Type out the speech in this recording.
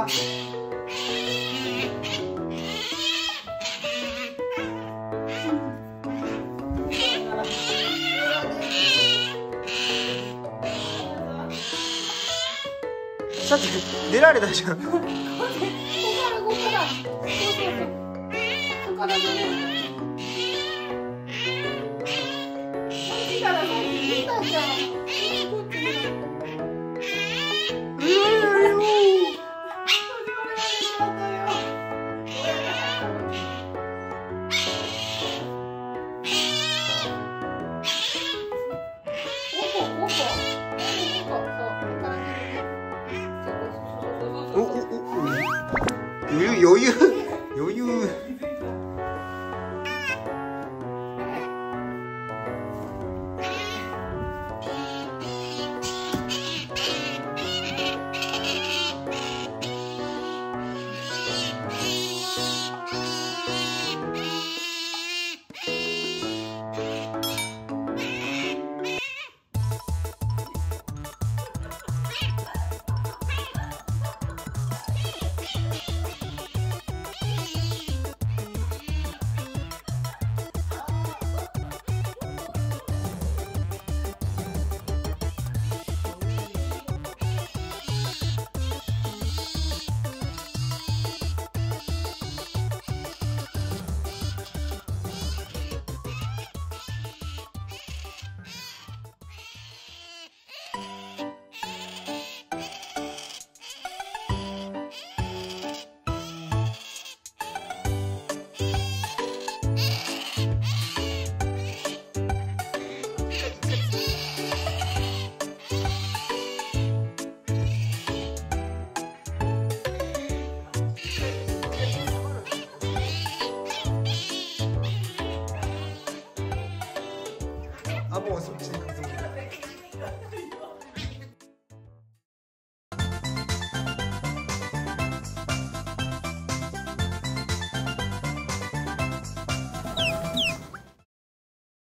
か。さっき出られたじゃん。ここからここから。そうそうそう。ここから出れる。こっちからこっち出たじゃん。こっちから。余裕。あ、もうそっちに行くつもり。